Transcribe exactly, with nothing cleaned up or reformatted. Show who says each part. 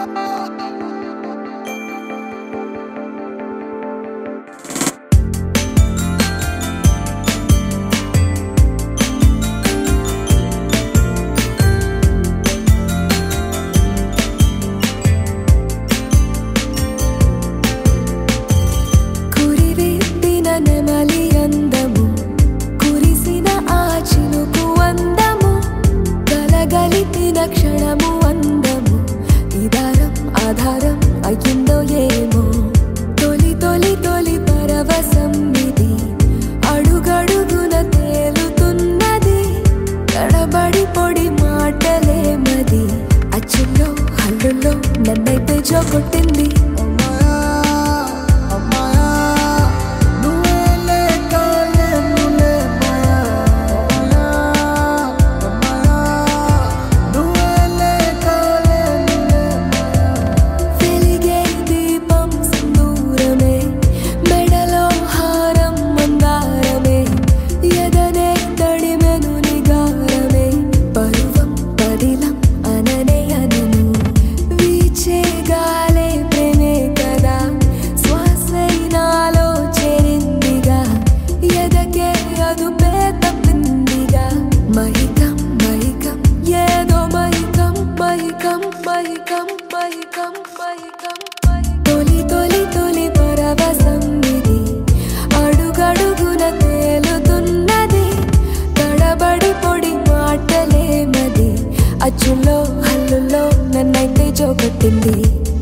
Speaker 1: క్షణము అందము ఇదారం ఆధారం అయ్యిందో ఏమో తొలి తొలి తొలి పరవశం ఇది అడుగడుగున తేలుతున్నది తడబడి పొడి మాటలే మది అచ్చుల్లో హల్లుల్లో నన్నైతే జోకొట్టింది తొలి తొలి తొలి పరవశం ఇది అడుగడుగున తేలుతున్నది తడబడి పొడి మాటలే మది అచ్చుల్లో హల్లుల్లో నన్నైతే జోకొట్టింది.